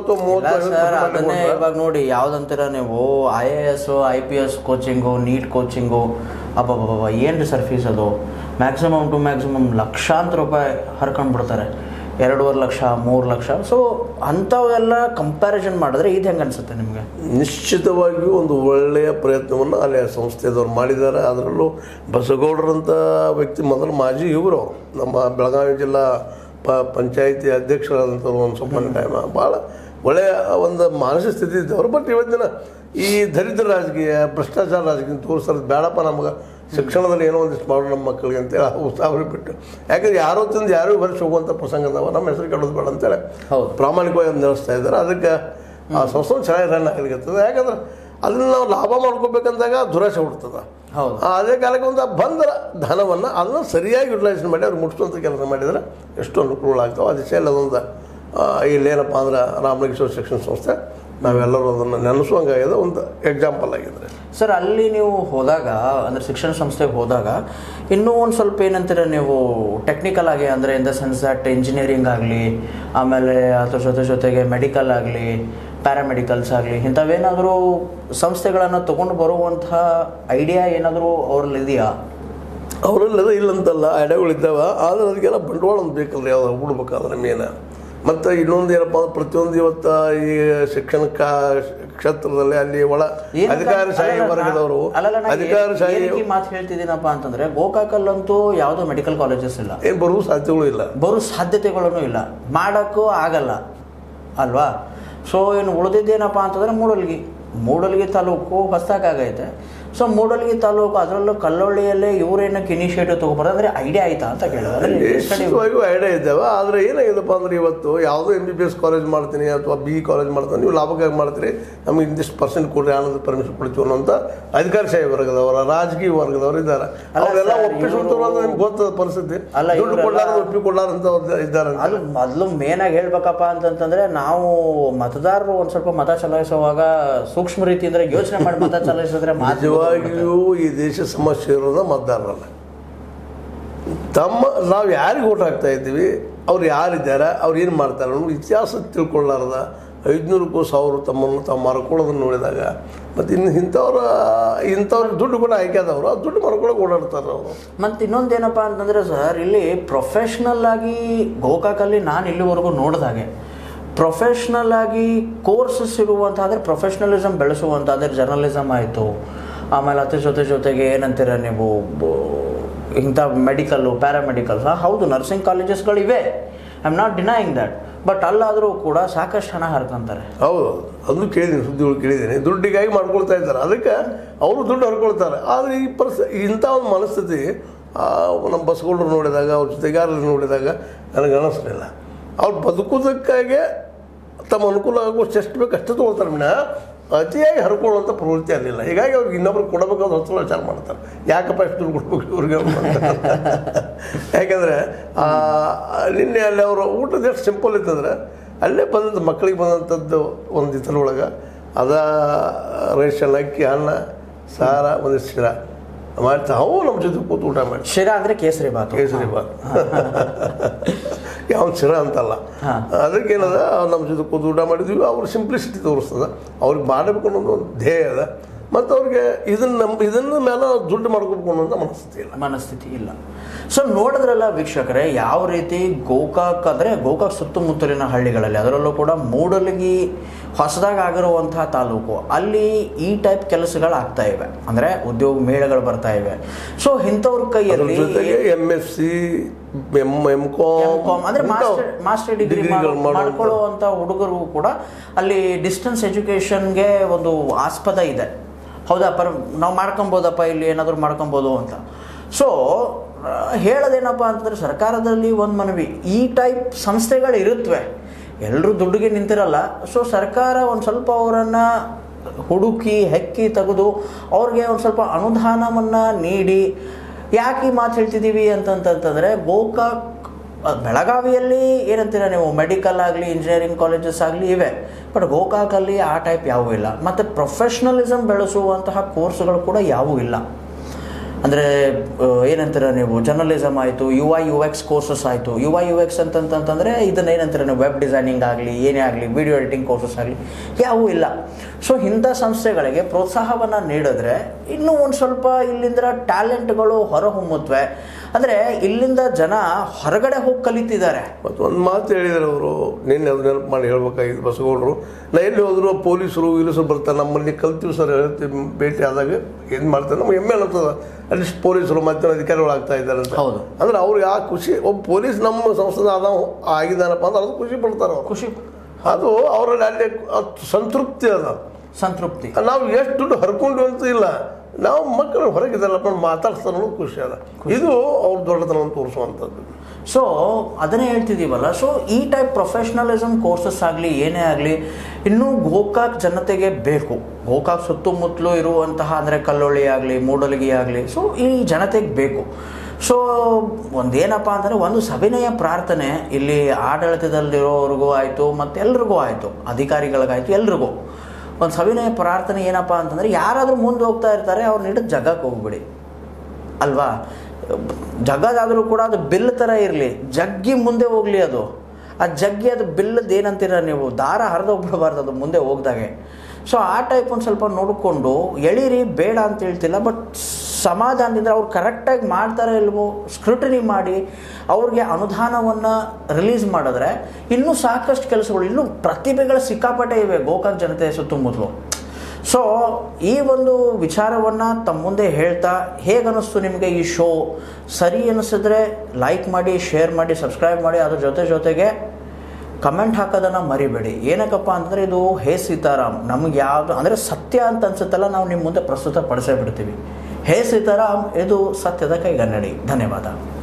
20-30 ಇವಾಗ ನೋಡಿ, ಯಾವ್ದಂತೀರ ನೀವು IAS IPS coaching, NEET coaching, ಅಬ್ಬಬ್ಬ ಏನ್ರಿ ಸರ್ ಫೀಸ್ ಅದು? ಮ್ಯಾಕ್ಸಿಮಮ್ ಟು ಮ್ಯಾಕ್ಸಿಮಮ್ ಲಕ್ಷಾಂತರ ರೂಪಾಯಿ ಹರ್ಕೊಂಡು ಬಿಡ್ತಾರೆ, 2.5 ಲಕ್ಷ 3 ಲಕ್ಷ. ಸೊ ಅಂಥವೆಲ್ಲ ಕಂಪ್ಯಾರಿಸನ್ ಮಾಡಿದ್ರೆ ಇದು ಹೆಂಗೆ ಅನ್ಸುತ್ತೆ ನಿಮಗೆ? ನಿಶ್ಚಿತವಾಗಿಯೂ ಒಂದು ಒಳ್ಳೆಯ ಪ್ರಯತ್ನವನ್ನು ಅಲ್ಲಿ ಸಂಸ್ಥೆದವ್ರು ಮಾಡಿದ್ದಾರೆ. ಅದರಲ್ಲೂ ಬಸಗೌಡರಂಥ ವ್ಯಕ್ತಿ ಮೊದಲು ಮಾಜಿ ಇವರು ನಮ್ಮ ಬೆಳಗಾವಿ ಜಿಲ್ಲಾ ಪಂಚಾಯಿತಿ ಅಧ್ಯಕ್ಷರಾದಂಥವ್ರು ಒಂದು ಸ್ವಲ್ಪ ಟೈಮ್ ಭಾಳ ಒಳ್ಳೆಯ ಒಂದು ಮಾನಸಿಕ ಸ್ಥಿತಿ ಇದ್ದವರು. ಬಟ್ ಇವತ್ತಿನ ಈ ದರಿದ್ರ ರಾಜಕೀಯ, ಭ್ರಷ್ಟಾಚಾರ ರಾಜಕೀಯ ತೋರಿಸೋದು ಬೇಡಪ್ಪ, ನಮ್ಗೆ ಶಿಕ್ಷಣದಲ್ಲಿ ಏನೋ ಒಂದಿಷ್ಟು ಮಾಡೋಣ ನಮ್ಮ ಮಕ್ಕಳಿಗೆ ಅಂತೇಳಿ ಉತ್ಸಾಹ ಬಿಟ್ಟು, ಯಾಕಂದ್ರೆ ಯಾರೋ ತಂದು ಯಾರು ಬರೆಸಿ ಹೋಗುವಂಥ ಪ್ರಸಂಗದವ, ನಮ್ಮ ಹೆಸರು ಕೆಡೋದು ಬೇಡ ಅಂತೇಳಿ ಪ್ರಾಮಾಣಿಕವಾಗಿ ನಡೆಸ್ತಾ ಇದ್ದಾರೆ. ಅದಕ್ಕೆ ಆ ಸಂಸ್ಥೆ ಚೆನ್ನಾಗಿ ರನ್ ಆಗಲಿಕ್ಕೆ. ಯಾಕಂದ್ರೆ ಅದನ್ನು ನಾವು ಲಾಭ ಮಾಡ್ಕೋಬೇಕಂದಾಗ ದುರಾಸೆ ಹುಡ್ತದೆ. ಅದೇ ಕಾಲಕ್ಕೆ ಒಂದು ಬಂದ ಧನವನ್ನು ಅದನ್ನು ಸರಿಯಾಗಿ ಯುಟಿಲೈಸೇಷನ್ ಮಾಡಿ ಅವ್ರು ಮುಟ್ಟಿಸುವಂಥ ಕೆಲಸ ಮಾಡಿದರೆ ಎಷ್ಟು ಅನುಕೂಲ ಆಗ್ತಾವೆ. ಆ ದಿಶೆಯಲ್ಲಿ ಅದೊಂದು ಇಲ್ಲೇನಪ್ಪ ಅಂದ್ರೆ ರಾಮಲಿಂಗೇಶ್ವರ ಶಿಕ್ಷಣ ಸಂಸ್ಥೆ ನಾವೆಲ್ಲರೂ ಅದನ್ನು ನೆನೆಸುವಂಗಾಗಿದೆ, ಒಂದು ಎಕ್ಸಾಂಪಲ್ ಆಗಿದ್ರೆ. ಸರ್, ಅಲ್ಲಿ ನೀವು ಹೋದಾಗ ಅಂದರೆ ಶಿಕ್ಷಣ ಸಂಸ್ಥೆಗೆ ಹೋದಾಗ ಇನ್ನೂ ಒಂದು ಸ್ವಲ್ಪ ಏನಂತೀರ ನೀವು ಟೆಕ್ನಿಕಲ್ ಆಗಿ, ಅಂದರೆ in the sense that engineering ಆಗಲಿ, ಆಮೇಲೆ ಅದ್ರ ಜೊತೆಗೆ ಮೆಡಿಕಲ್ ಆಗಲಿ, ಪ್ಯಾರಾಮೆಡಿಕಲ್ಸ್ ಆಗಲಿ, ಇಂಥವೇನಾದರೂ ಸಂಸ್ಥೆಗಳನ್ನು ತೊಗೊಂಡು ಬರುವಂಥ ಐಡಿಯಾ ಏನಾದರೂ ಅವ್ರಲ್ಲಿ ಇದೆಯಾ? ಅವರೆಲ್ಲ ಇಲ್ಲಂತಲ್ಲ, ಐಡಿಯಾಗಳಿದ್ದಾವೆ. ಆದರೆ ಅದಕ್ಕೆಲ್ಲ ಬಂಡವಾಳ ಒಂದು ಬೇಕಲ್ರಿ, ಯಾವ್ದು ಹೂಡ್ಬೇಕಾದ್ರೆ ಮೇನ. ಮತ್ತು ಇನ್ನೊಂದು ಏನಪ್ಪ ಅಂದ್ರೆ ಪ್ರತಿಯೊಂದು ಇವತ್ತು ಈ ಶಿಕ್ಷಣ ಕ್ಷೇತ್ರದಲ್ಲಿ ಅಲ್ಲಿ ಒಳ ಅಧಿಕಾರಶಾಹಿ ವರ್ಗದವರು ಅಧಿಕಾರಶಾಹಿ ಮಾತು ಹೇಳ್ತಿದ್ದೀನಪ್ಪ ಅಂತಂದ್ರೆ, ಗೋಕಾಕಲ್ಲಂತೂ ಯಾವುದೋ ಮೆಡಿಕಲ್ ಕಾಲೇಜಸ್ ಇಲ್ಲ, ಏನು ಬರುವ ಸಾಧ್ಯತೆಗಳು ಇಲ್ಲ, ಬರೋ ಸಾಧ್ಯತೆಗಳೂ ಇಲ್ಲ, ಮಾಡೋಕ್ಕೂ ಆಗಲ್ಲ ಅಲ್ವಾ? ಸೊ ಇನ್ನು ಉಳಿದಿದ್ದೇನಪ್ಪ ಅಂತಂದ್ರೆ ಮೂಡಲಗಿ ತಾಲೂಕು ಹೊಸದಾಗೈತೆ. ಸೊ ಮೂಡಲಗಿ ತಾಲೂಕು, ಅದರಲ್ಲೂ ಕಲ್ಲೊಳ್ಳಿಯಲ್ಲೇ ಇವರೇನಕ್ಕೆ ಇನಿಷಿಯೇಟಿವ್ ತೊಗೊಬಾರ್ದು ಅಂದರೆ ಐಡಿಯಾ ಆಯ್ತಾ ಅಂತ ಕೇಳಿದ್ರೆ ಐಡಿಯಾ ಇದ್ದಾವೆ. ಆದರೆ ಏನಾಗಿದೆಪ್ಪ ಅಂದ್ರೆ ಇವತ್ತು ಯಾವುದೋ MBBS ಕಾಲೇಜ್ ಮಾಡ್ತೀನಿ ಅಥವಾ BE ಕಾಲೇಜ್ ಮಾಡ್ತೀನಿ, ನೀವು ಲಾಭಕ್ಕಾಗಿ ಮಾಡ್ತೀರಿ, ನಮಗೆ ಇಂದಿಷ್ಟು % ಕೊಡ್ರಿ, ಆನಂದ ಪರ್ಮಿಷನ್ ಕೊಡ್ತೀವಿ ಅನ್ನೋಂಥ ಅಧಿಕಾರಶಾಹಿ ವರ್ಗದವರ ರಾಜಕೀಯ ವರ್ಗದವರು ಇದ್ದಾರೆ. ಅವರೆಲ್ಲ ಒಪ್ಪಿಸ್ಬಿಡ್ತಾರೆ ಅಂತ ನಿಮ್ಗೆ ಗೊತ್ತದ ಪರಿಸ್ಥಿತಿ. ದುಡ್ಡು ಕೊಡ್ಲಾರ ಒಪ್ಪಿಕೊಡ್ಲಾರಂತ ಇದ್ದಾರೆ. ಅದು ಮೊದಲು ಮೇನಾಗಿ ಹೇಳ್ಬೇಕಪ್ಪ ಅಂತಂತಂದ್ರೆ, ನಾವು ಮತದಾರರು ಒಂದು ಸ್ವಲ್ಪ ಮತ ಚಲಾಯಿಸುವಾಗ ಸೂಕ್ಷ್ಮ ರೀತಿಯಿಂದ ಯೋಚನೆ ಮಾಡಿ ಮತ ಚಲಾಯಿಸಿದ್ರೆ ನಿಜವಾಗಿಯೂ ಈ ದೇಶ ಸಮಸ್ಯೆ ಇರೋದ ಮತದಾರರಲ್ಲ. ನಾವು ಯಾರಿಗೆ ಓಟ್ ಹಾಕ್ತಾ ಇದ್ದೀವಿ, ಅವ್ರು ಯಾರಿದ್ದಾರೆ, ಅವ್ರು ಏನು ಮಾಡ್ತಾರೆ ಅನ್ನೋ ಇತಿಹಾಸ ತಿಳ್ಕೊಳ್ಳಾರ್ದ 500ಕ್ಕೂ 1000 ತಮ್ಮನ್ನು ತಾವು ಮಾರ್ಕೊಳ್ಳೋದನ್ನು ನೋಡಿದಾಗ, ಮತ್ತು ಇಂಥವ್ರು ದುಡ್ಡು ಕೂಡ ಆಯ್ಕೆದವರು, ಆ ದುಡ್ಡು ಮಾರ್ಕೊಳ್ಳೋಕೆ ಓಡಾಡ್ತಾರೆ ಅವರು. ಮತ್ತು ಇನ್ನೊಂದೇನಪ್ಪ ಅಂತಂದರೆ ಸರ್, ಇಲ್ಲಿ ಪ್ರೊಫೆಷ್ನಲ್ ಆಗಿ ಗೋಕಾಕಲ್ಲಿ ನಾನು ಇಲ್ಲಿವರೆಗೂ ನೋಡಿದಾಗೆ ಪ್ರೊಫೆಷ್ನಲ್ ಆಗಿ ಕೋರ್ಸಸ್ ಇರುವಂಥ, ಅಂದರೆ ಪ್ರೊಫೆಷ್ನಲಿಸಮ್ ಬೆಳೆಸುವಂಥ, ಅಂದರೆ ಜರ್ನಲಿಸಮ್ ಆಯಿತು, ಆಮೇಲೆ ಅದ್ರ ಜೊತೆಗೆ ಏನಂತೀರ ನೀವು ಇಂಥ ಮೆಡಿಕಲ್ಲು, ಪ್ಯಾರಾಮೆಡಿಕಲ್ಸ್, ಹೌದು ನರ್ಸಿಂಗ್ ಕಾಲೇಜಸ್ಗಳಿವೆ, I am not denying that. But ಅಲ್ಲಾದರೂ ಕೂಡ ಸಾಕಷ್ಟು ಹಣ ಹರ್ಕೊಂತಾರೆ. ಹೌದು, ಅದನ್ನು ಕೇಳಿದ್ದೀನಿ, ಸುದ್ದಿಗಳು ಕೇಳಿದ್ದೀನಿ. ದುಡ್ಡಿಗಾಗಿ ಮಾಡ್ಕೊಳ್ತಾ ಇದ್ದಾರೆ, ಅದಕ್ಕೆ ಅವರು ದುಡ್ಡು ಹರ್ಕೊಳ್ತಾರೆ. ಆದರೆ ಇಂಥ ಒಂದು ಮನಸ್ಥಿತಿ ನಮ್ಮ ಬಸ್ಗೌಡರು ನೋಡಿದಾಗ, ಅವ್ರ ಜೊತೆಗಾರರು ನೋಡಿದಾಗ ನನಗೆ ಅನ್ನಿಸ್ಲಿಲ್ಲ. ಅವ್ರು ಬದುಕೋದಕ್ಕಾಗೆ ತಮ್ಮ ಅನುಕೂಲ ಆಗುವಷ್ಟು ಎಷ್ಟು ಬೇಕು ಅಷ್ಟು ತೊಗೊಳ್ತಾರೆ ವಿನ ಅತಿಯಾಗಿ ಹರ್ಕೊಳ್ಳುವಂಥ ಪ್ರವೃತ್ತಿ ಅಲ್ಲಿಲ್ಲ. ಹೀಗಾಗಿ ಅವ್ರಿಗೆ ಇನ್ನೊಬ್ರಿಗೆ ಕೊಡಬೇಕಾದ ಹೊತ್ತು ವಿಚಾರ ಮಾಡ್ತಾರೆ, ಯಾಕಪ್ಪ ಎಷ್ಟು ದುಡ್ಡು ಕೊಡ್ಬೇಕು ಇವ್ರಿಗೆ. ಯಾಕೆಂದರೆ ನಿನ್ನೆ ಅಲ್ಲಿ ಅವರು ಊಟದ ಎಷ್ಟು ಸಿಂಪಲ್ ಇತ್ತಂದ್ರೆ, ಅಲ್ಲೇ ಬಂದಂಥ ಮಕ್ಕಳಿಗೆ ಬಂದಂಥದ್ದು ಒಂದು ಇದ್ರೊಳಗೆ ರೇಷನ್ ಅಕ್ಕಿ, ಅನ್ನ, ಸಾರ, ಒಂದಿಷ್ಟು ಶಿರಾ ಮಾಡ್ತಾ ಅವು ನಮ್ಮ ಜೊತೆ ಕೂತು ಊಟ ಮಾಡಿ. ಶಿರಾ ಅಂದರೆ ಕೇಸರಿ ಬಾತ್ ಯಾವ ಶಿರಾ ಅಂತಲ್ಲ, ಅದಕ್ಕೇನದ ನಮ್ಮ ಜೊತೆ ಕೂತು ಊಟ ಮಾಡಿದ್ವಿ. ಅವ್ರ ಸಿಂಪ್ಲಿಸಿಟಿ ತೋರಿಸ್ತದೆ, ಅವ್ರಿಗೆ ಮಾಡಬೇಕು ಅನ್ನೋದು ಒಂದು ಧ್ಯೇಯ ಅದ. ಮತ್ತು ಅವ್ರಿಗೆ ಇದನ್ನ ಮೇಲೆ ದುಡ್ಡು ಮಾಡ್ಕೋಬೇಕು ಅನ್ನೋಂಥ ಮನಸ್ಥಿತಿ ಇಲ್ಲ. ಸೊ ನೋಡಿದ್ರಲ್ಲ ವೀಕ್ಷಕರೇ, ಯಾವ ರೀತಿ ಗೋಕಾಕ್ ಅಂದರೆ ಗೋಕಾಕ್ ಸುತ್ತಮುತ್ತಲಿನ ಹಳ್ಳಿಗಳಲ್ಲಿ, ಅದರಲ್ಲೂ ಕೂಡ ಮೂಡಲಗಿ ಹೊಸದಾಗಿ ಆಗಿರುವಂತಹ ತಾಲೂಕು, ಅಲ್ಲಿ ಈ ಟೈಪ್ ಕೆಲಸಗಳಾಗ್ತಾ ಇವೆ, ಅಂದರೆ ಉದ್ಯೋಗ ಮೇಳಗಳು ಬರ್ತಾ ಇವೆ. ಸೊ ಇಂಥವ್ರ ಕೈಯಲ್ಲಿ MSc M.Com ಅಂದರೆ ಮಾಸ್ಟರ್ ಡಿಗ್ರಿ ಮಾಡ್ಕೊಳ್ಳುವಂಥ ಹುಡುಗರು ಕೂಡ ಅಲ್ಲಿ ಡಿಸ್ಟೆನ್ಸ್ ಎಜುಕೇಷನ್ಗೆ ಒಂದು ಆಸ್ಪದ ಇದೆ. ಹೌದಾ, ನಾವು ಮಾಡ್ಕೊಬೋದಪ್ಪ, ಇಲ್ಲಿ ಏನಾದರೂ ಮಾಡ್ಕೊಬೋದು ಅಂತ. ಸೊ ಹೇಳೋದೇನಪ್ಪ ಅಂತಂದರೆ, ಸರ್ಕಾರದಲ್ಲಿ ಒಂದು ಮನವಿ, ಈ ಟೈಪ್ ಸಂಸ್ಥೆಗಳು ಇರುತ್ತವೆ, ಎಲ್ಲರೂ ದುಡ್ಡಿಗೆ ನಿಂತಿರಲ್ಲ. ಸೊ ಸರ್ಕಾರ ಒಂದು ಸ್ವಲ್ಪ ಅವರನ್ನು ಹುಡುಕಿ ಹೆಕ್ಕಿ ತೆಗೆದು ಅವ್ರಿಗೆ ಒಂದು ಸ್ವಲ್ಪ ಅನುದಾನವನ್ನು ನೀಡಿ, ಯಾಕೆ ಈ ಮಾತು ಹೇಳ್ತಿದ್ದೀವಿ ಅಂತಂತಂದರೆ, ಗೋಕಾಕ್ ಬೆಳಗಾವಿಯಲ್ಲಿ ಏನಂತೀರ ನೀವು, ಮೆಡಿಕಲ್ ಆಗಲಿ ಇಂಜಿನಿಯರಿಂಗ್ ಕಾಲೇಜಸ್ ಆಗಲಿ ಇವೆ, ಬಟ್ ಗೋಕಾಕಲ್ಲಿ ಆ ಟೈಪ್ ಯಾವುವೂ ಇಲ್ಲ. ಮತ್ತು ಪ್ರೊಫೆಷ್ನಲಿಸಮ್ ಬೆಳೆಸುವಂತಹ ಕೋರ್ಸ್ಗಳು ಕೂಡ ಯಾವುವೂ ಇಲ್ಲ. ಅಂದರೆ ಏನಂತೀರ ನೀವು, ಜರ್ನಲಿಸಮ್ ಆಯಿತು, UI/UX ಕೋರ್ಸಸ್ ಆಯಿತು. UI/UX ಅಂತಂತಂದರೆ ಇದನ್ನು ಏನಂತೀರ ನೀವು, ವೆಬ್ ಡಿಸೈನಿಂಗ್ ಆಗಲಿ ಏನೇ ಆಗಲಿ, ವಿಡಿಯೋ ಎಡಿಟಿಂಗ್ ಕೋರ್ಸಸ್ ಆಗಲಿ ಯಾವುವೂ ಇಲ್ಲ. ಸೊ ಇಂಥ ಸಂಸ್ಥೆಗಳಿಗೆ ಪ್ರೋತ್ಸಾಹವನ್ನು ನೀಡಿದ್ರೆ ಇನ್ನೂ ಒಂದು ಸ್ವಲ್ಪ ಇಲ್ಲಿಂದ ಟ್ಯಾಲೆಂಟ್ಗಳು ಹೊರಹೊಮ್ಮುತ್ತವೆ. ಅಂದರೆ ಇಲ್ಲಿಂದ ಜನ ಹೊರಗಡೆ ಹೋಗಿ ಕಲಿತಿದ್ದಾರೆ. ಮತ್ತು ಒಂದು ಮಾತು ಹೇಳಿದ್ದಾರೆ ಅವರು, ನಿನ್ನೆ ಅದು ನೆನಪು ಮಾಡಿ ಹೇಳ್ಬೇಕಾಗಿದ್ದು ಬಸಗೌಡರು, ನಾ ಎಲ್ಲಿ ಹೋದ್ರು ಪೊಲೀಸರು ಇಲಿಸರು ಬರ್ತಾರೆ, ನಮ್ಮಲ್ಲಿ ಕಲ್ತೀವಿ ಸರ್ ಹೇಳ್ತೀವಿ, ಭೇಟಿ ಆದಾಗ ಏನು ಮಾಡ್ತಾರೆ, ನಮ್ಗೆ ಹೆಮ್ಮೆ ಅನ್ನಿಸ್ತದ ಅಟ್ಲೀಸ್ಟ್ ಪೊಲೀಸರು ಮತ್ತೆ ಅಧಿಕಾರಿಗಳು ಆಗ್ತಾ ಇದ್ದಾರೆ ಅಂತ. ಹೌದು. ಅಂದ್ರೆ ಅವ್ರು ಯಾವ ಖುಷಿ, ಒಬ್ಬ ಪೊಲೀಸ್ ನಮ್ಮ ಸಂಸ್ಥೆದ ಆಗಿದ್ದಾನಪ್ಪ ಅಂದ್ರೆ ಅದು ಖುಷಿ ಪಡ್ತಾರೆ ಅವ್ರು. ಖುಷಿ, ಅದು ಅವರಲ್ಲಿ ಅಲ್ಲಿ ಸಂತೃಪ್ತಿ ಅದ, ಸಂತೃಪ್ತಿ. ನಾವು ಎಷ್ಟು ದುಡ್ಡು ಹರ್ಕೊಂಡು ಅಂತ ಇಲ್ಲ, ನಾವು ಮಕ್ಕಳು ಹೊರಗಿದ್ದಾರಪ್ಪ ಮಾತಾಡ್ತಾರೆ ಅನ್ನೋದು ಖುಷಿ ಅದ. ಇದು ಅವ್ರ ದೊಡ್ಡತನವನ್ನು ತೋರಿಸುವಂಥದ್ದು. ಸೊ ಅದನ್ನೇ ಹೇಳ್ತಿದ್ದೀವಲ್ಲ. ಸೊ ಈ ಟೈಪ್ ಪ್ರೊಫೆಷ್ನಲಿಸಮ್ ಕೋರ್ಸಸ್ ಆಗಲಿ ಏನೇ ಆಗಲಿ ಇನ್ನೂ ಗೋಕಾಕ್ ಜನತೆಗೆ ಬೇಕು. ಗೋಕಾಕ್ ಸುತ್ತಮುತ್ತಲೂ ಇರುವಂತಹ ಅಂದರೆ ಕಲ್ಲೊಳ್ಳಿ ಆಗಲಿ ಮೂಡಲಗಿ ಆಗಲಿ, ಸೊ ಈ ಜನತೆಗೆ ಬೇಕು. ಸೊ ಒಂದೇನಪ್ಪ ಅಂದರೆ, ಒಂದು ಸವಿನಯ ಪ್ರಾರ್ಥನೆ ಇಲ್ಲಿ ಆಡಳಿತದಲ್ಲಿರೋರಿಗೂ ಆಯಿತು ಮತ್ತು ಎಲ್ರಿಗೂ ಆಯಿತು, ಅಧಿಕಾರಿಗಳಿಗಾಯಿತು, ಎಲ್ರಿಗೂ ಒಂದು ಸವಿನಯ ಪ್ರಾರ್ಥನೆ ಏನಪ್ಪ ಅಂತಂದರೆ, ಯಾರಾದರೂ ಮುಂದೆ ಹೋಗ್ತಾ ಇರ್ತಾರೆ ಅವ್ರನ್ನ ಹಿಡಿದು ಜಗ್ಗಕ್ಕೆ ಹೋಗ್ಬಿಡಿ ಅಲ್ವಾ. ಜಗ್ಗದಾದರೂ ಕೂಡ ಅದು ಬಿಲ್ ಥರ ಇರಲಿ, ಜಗ್ಗಿ ಮುಂದೆ ಹೋಗಲಿ. ಅದು ಆ ಜಗ್ಗಿ ಅದು ಬಿಲ್ಲದ್ದು ಏನಂತೀರ ನೀವು, ದಾರ ಹರಿದೋಗ್ಬಿಡಬಾರ್ದು ಅದು ಮುಂದೆ ಹೋಗ್ದಾಗೆ. ಸೊ ಆ ಟೈಪ್ ಒಂದು ಸ್ವಲ್ಪ ನೋಡಿಕೊಂಡು ಎಳೀರಿ, ಬೇಡ ಅಂತ ಹೇಳ್ತಿಲ್ಲ, ಬಟ್ ಸಮಾಧಾನದಿಂದ ಅವ್ರು ಕರೆಕ್ಟಾಗಿ ಮಾಡ್ತಾರೆ ಇಲ್ವೋ ಸ್ಕ್ರೂಟಿನಿ ಮಾಡಿ ಅವ್ರಿಗೆ ಅನುದಾನವನ್ನು ರಿಲೀಸ್ ಮಾಡಿದ್ರೆ ಇನ್ನೂ ಸಾಕಷ್ಟು ಕೆಲಸಗಳು, ಇನ್ನೂ ಪ್ರತಿಭೆಗಳ ಸಿಕ್ಕಾಪಟ್ಟೆ ಇವೆ ಗೋಕಾಕ್ ಜನತೆ ಸುತ್ತಮುತ್ತಲು. ಸೊ ಈ ಒಂದು ವಿಚಾರವನ್ನು ತಮ್ಮ ಮುಂದೆ ಹೇಳ್ತಾ, ಹೇಗನ್ನಿಸ್ತು ನಿಮಗೆ ಈ ಶೋ? ಸರಿ ಅನ್ನಿಸಿದ್ರೆ ಲೈಕ್ ಮಾಡಿ, ಶೇರ್ ಮಾಡಿ, ಸಬ್ಸ್ಕ್ರೈಬ್ ಮಾಡಿ. ಅದ್ರ ಜೊತೆಗೆ ಕಮೆಂಟ್ ಹಾಕೋದನ್ನು ಮರಿಬೇಡಿ. ಏನಕ್ಕಪ್ಪ ಅಂತಂದರೆ ಇದು ಹೇ ಸೀತಾರಾಮ್, ನಮ್ಗೆ ಯಾವುದು ಅಂದರೆ ಸತ್ಯ ಅಂತ ಅನ್ಸುತ್ತಲ್ಲ, ನಾವು ನಿಮ್ಮ ಮುಂದೆ ಪ್ರಸ್ತುತ ಪಡಿಸೇ ಬಿಡ್ತೀವಿ. ಹೇ ಸೀತಾರಾಮ್, ಇದು ಸತ್ಯದ ಕೈಗನ್ನಡಿ. ಧನ್ಯವಾದ.